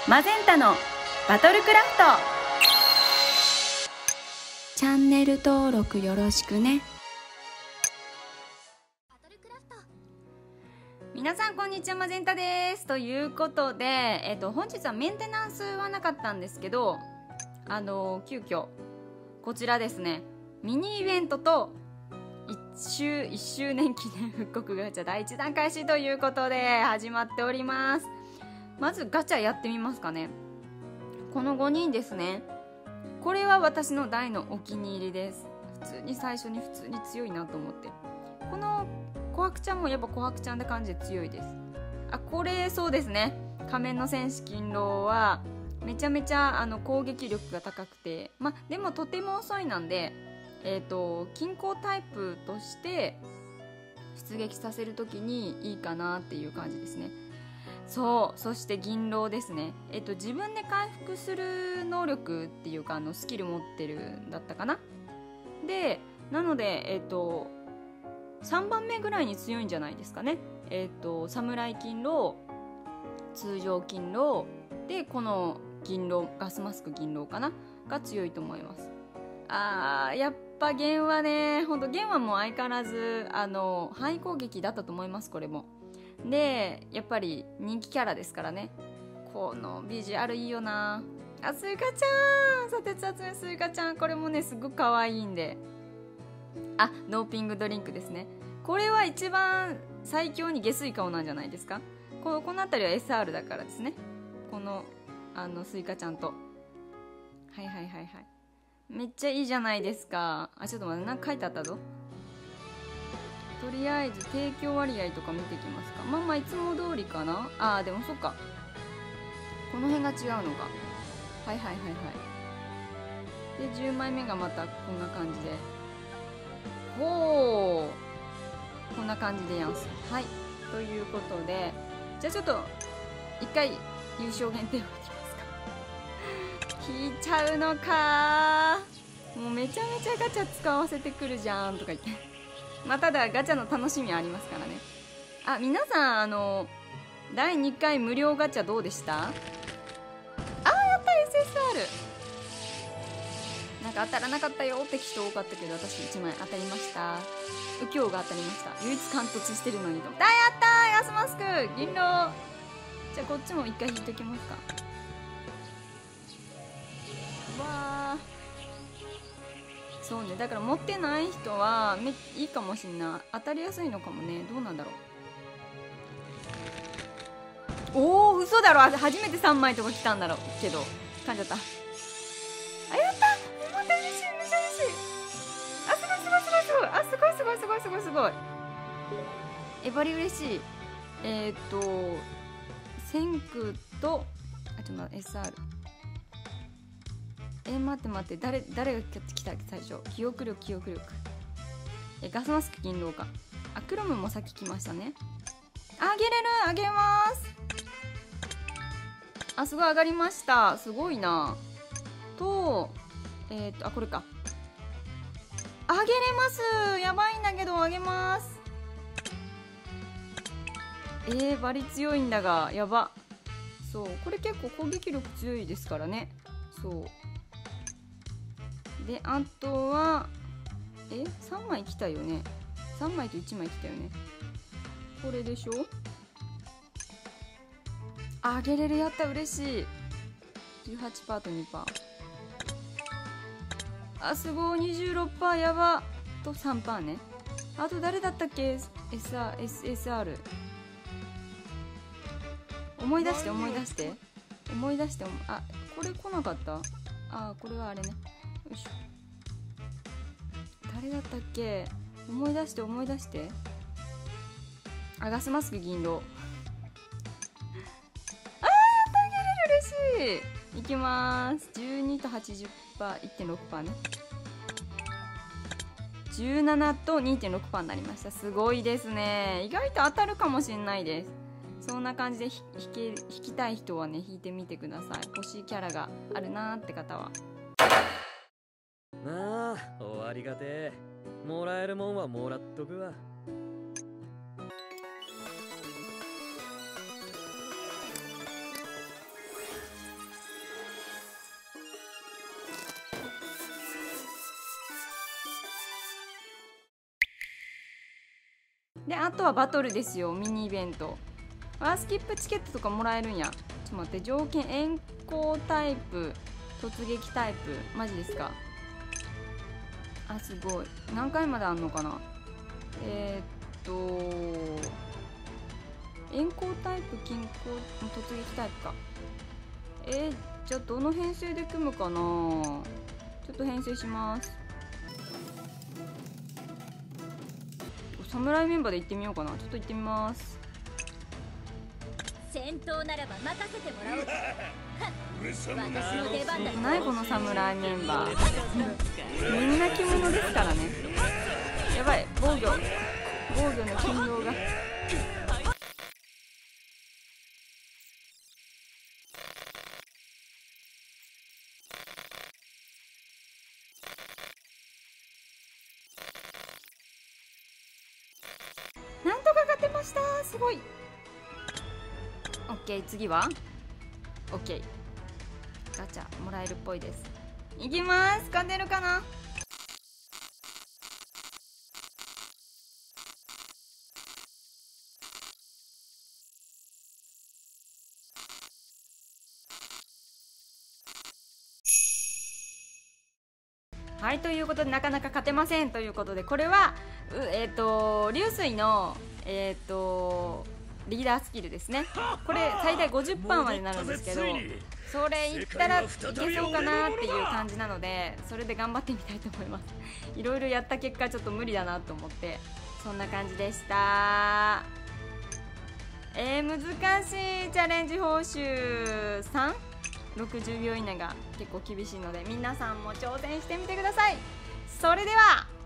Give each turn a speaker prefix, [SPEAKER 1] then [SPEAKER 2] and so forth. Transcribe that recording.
[SPEAKER 1] マゼンタのバトルクラフト。チャンネル登録よろしくね。皆さんこんにちは、マゼンタです。ということで、本日はメンテナンスはなかったんですけど、急遽こちらですね、ミニイベントと1周年記念復刻ガチャ第1弾開始ということで始まっております。まずガチャやってみますかね。この5人ですね。これは私の大のお気に入りです。最初に普通に強いなと思って。この琥珀ちゃんもやっぱ琥珀ちゃんって感じで強いです。これそうですね、仮面の戦士勤労はめちゃめちゃ攻撃力が高くて、でもとても遅いなんで、均衡タイプとして出撃させるときにいいかなっていう感じですね。そして銀狼ですね。自分で回復する能力っていうかスキル持ってるんだったかな。でなので3番目ぐらいに強いんじゃないですかね。侍金狼、通常金狼で、この銀狼、ガスマスク銀狼かなが強いと思います。やっぱ弦はね、ほんと弦はもう相変わらず範囲攻撃だったと思います。これもでやっぱり人気キャラですからね。このビジュアルいいよな。スイカちゃん、砂鉄集めスイカちゃん、これもねすごく可愛いんで。ドーピングドリンクですね。これは一番最強に下水顔なんじゃないですか。この辺りは SR だからですね。このスイカちゃんとはいめっちゃいいじゃないですか。ちょっと待って、なんか書いてあったぞ。とりあえず提供割合とか見ていきますか。いつも通りかな。でもそっか、この辺が違うのか。で10枚目がまたこんな感じで、こんな感じでやんす。ということで、じゃあちょっと一回優勝限定をいきますか。引いちゃうのか。もうめちゃめちゃガチャ使わせてくるじゃんとか言ってただガチャの楽しみはありますからね。皆さん第2回無料ガチャどうでした？やった SSR。 なんか当たらなかったよって人多かったけど、私1枚当たりました。右京が当たりました。唯一貫突してるのにと。やったー、ガスマスク銀狼。じゃあこっちも一回引いときますか。そうね、だから持ってない人はいいかもしんない。当たりやすいのかもね。どうなんだろう。嘘だろ。初めて3枚とか来たんだろうけど噛んじゃった。やったまた嬉しい、めっちゃ嬉しい。すごいバリ嬉しい。先空とちょっと待って SR。待って誰が来た最初。記憶力。ガスマスク金狼か。クロムもさっき来ましたね。あげます。すごい上がりました。すごいな。とこれか。あげれます。やばいんだけどあげます。バリ強いんだが、やば。これ結構攻撃力強いですからね。であとは3枚来たよね。3枚と1枚来たよね。これでしょ。あげれる。やった、嬉しい。18% と 2%。すごい。26%。やば。と 3% ね。あと誰だったっけ。 SR。思い出して。これ来なかった。これはあれね。よいしょ。誰だったっけ。思い出して。ガスマスク銀狼。やったあげれる。嬉しい。いきまーす。12と 80%、 1.6% ね。17と 2.6% になりました。すごいですね。意外と当たるかもしれないです。そんな感じで引きたい人はね、引いてみてください。欲しいキャラがあるなーって方は。
[SPEAKER 2] 終わりがてえ。もらえるもんはもらっとくわ。
[SPEAKER 1] であとはバトルですよ。ミニイベントスキップチケットとかもらえるんや。ちょっと待って、条件遠行タイプ、突撃タイプ、マジですか。すごい。何回まであんのかな。遠行タイプ、近行、突撃タイプか。じゃあどの編成で組むかな。ちょっと編成します。侍メンバーで行ってみようかな。ちょっと行ってみます。
[SPEAKER 3] 戦闘ならば任せてもらおう。私の出番だ。
[SPEAKER 1] ないこの侍メンバー。みんな着物ですからね。やばい、防御の金量が。なんとか勝てました。すごい。オッケー、次はオッケー、ガチャもらえるっぽいです。いきます。勝てるかな。はい、ということでなかなか勝てませんということで、これは流水のリーダースキルですね。これ最大50%までなるんですけど、それいったらいけそうかなっていう感じなので、それで頑張ってみたいと思います。いろいろやった結果ちょっと無理だなと思って、そんな感じでした。難しい。チャレンジ報酬360秒以内が結構厳しいので、皆さんも挑戦してみてください。それでは